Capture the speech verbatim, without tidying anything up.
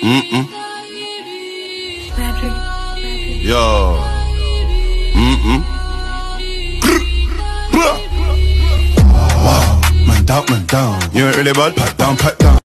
Mm-mm. Yo. Mm-mm. Wow, man down, man down. You ain't really bad. Pat down, pat down.